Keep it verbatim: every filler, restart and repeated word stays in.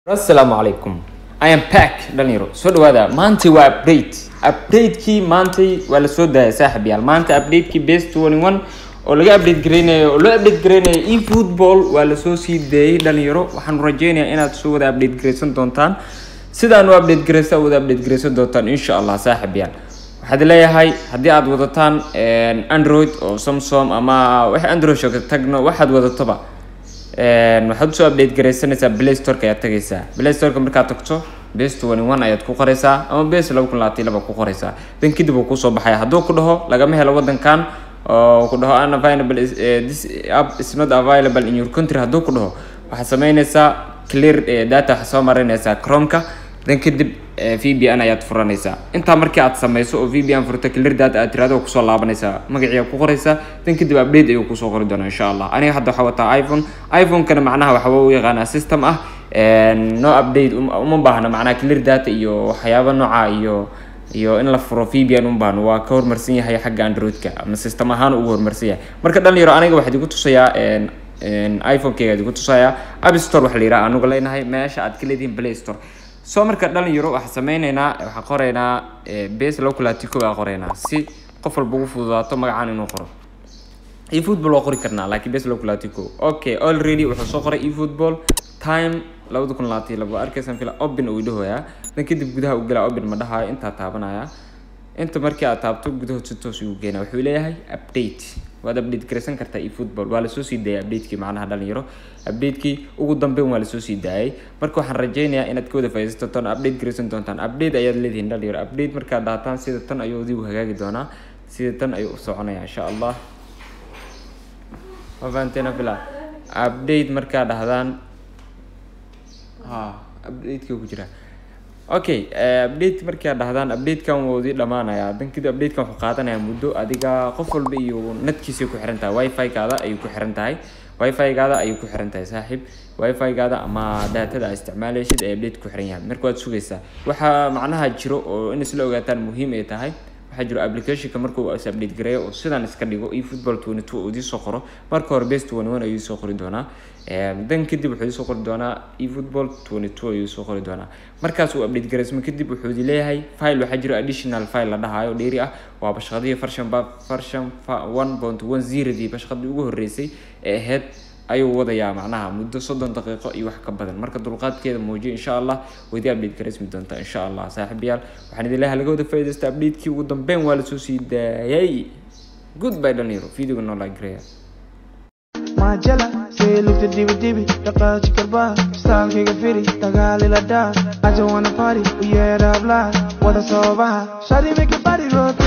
Assalamu alaikum. I am back dhalinyaro. Soo dhawaada. Maanta waa update. Update-kii maanta waa la soo daayay saaxiibayaal. Maanta update-kii base twenty-one oo laga update gareynayo oo loo update gareynayo eFootball waa la soo sii daayay dhalinyaro. Waxaan rajeynayaa inaad soo wada update gareysan doontaan. Sidaan u update gareysa wada update gareysan doontaan insha Allah saaxiibayaal. waxaad leeyahay haddii aad wadataan Android oo Samsung ama wax Android shaqo tagno waxaad wadatoba een waxaad soo update gareysanaysaa Play Store ka aad tagaysaa Play Store ka markaad tagto base twenty-one ayaad ku qoraysaa ama base two thousand twenty-two ku qoraysaa dan kadib uu ku soo baxay hadduu ku dhaho lagama helo wadankan oo ku dhaho unavailable is, uh, this app is not available in your country hadduu ku dhaho waxaad sameynaysaa clear uh, data waxaad soo marinaysaa Chrome ka dan kadib V P N ayaad furanaysaa inta markii aad sameyso oo V P N furto clear data aad tiraado ku soo laabanaysaa magaciisa ku qoraysaa dan kadib update ayuu ku soo qori doonaa insha Allah aniga hadda waxa wataa iPhone iPhone kana macnaha waxa uu yaqaan system ah een no update uma baahna macnaha clear data iyo waxyaabo nooca iyo iyo in la furo V P N uma baahna waa ka hormarsan yahay xagga Android ka ama system ahaan uu hormarsan yahay marka dhalinyaro aniga waxa igu tusayaa een een iPhone keega igu tusayaa App Store waxa la yiraahdaa anigu leenahay meesha aad ka leediin Play Store soo marka dhalinyaro waxa sameeynayna waxa qoreynaa base two thousand twenty-two baa qoreynaa si qof walba ugu fududaato magacaan inuu qoro eFootball waa qori karnaa laakiin base two thousand twenty-two okay already wuxuu soo qoray eFootball time two thousand twenty-two arkaysan fila open uu dhahoyaa dan kadib gudaha uu galaa open ma dhahayo inta taabanaya inta markii aad taabto gudaha si toos uu geena wuxuu leeyahay update waad update gareysan kartaa eFootball waa la soo sii daayay update-kii macnaha dhalinyaro update-kii ugu dambeyn waa la soo sii daayay marka waxaan rajeynayaa inaad ka wada faa'iideysato tan update gareysan doontaan update ayaad leedihiin dhalinyaro update marka daataan sida tan ayuu dib u hagaagi doonaa sida tan ayuu u soconayaa insha Allah wafaanteena fila update marka dhahdaan ha update-kii ku jira okay update marka dhahdaan update kan wuu di dhamaanaya dan kadib update kan wuxuu qaadanayaa muddo adiga qof walba iyo netkiisa ku xiran tahay wifi gaada ayuu ku xiran tahay wifi gaada ayuu ku xiran tahay saaxiib wifi gaada ama daatada isticmaalaysid ee update ku xiran yahay marka waad sugaysaa waxa macnaha jiro oo in isla ogaataan muhiim ay tahay waxa jiro application ka markuu is update gareeyo oo sidan iska dhigo eFootball twenty-two oo di soo qoro marka hore base twenty-one ayuu soo qori doonaa ee dan kadib wuxuu soo qori doonaa eFootball twenty-two ayuu soo qori doonaa markaas uu update gareysmo kadib wuxuu leeyahay file waxa jiro additional file la dhahayo dheeri ah waa bashqadii version version one point ten dii bashqadii ugu horeysay ee ahayd ayuu wadayaa macnaha muddo soddon daqiiqo iyo wax ka badan marka dulqaadkeeda muujiyo insha Allah way update gareysmi doontaa insha Allah saaxiibayaal waxaan idin leeyahay laga wada faa'iideysta update-kii ugu dambeyn waa la soo sii daayay goodbye dhalinyaro video no like gareeya majala say look the dibi dibi daqa chikarba style kiga firi dagali la da I don't wanna party we yeah da blah what a soba shawty make your body rock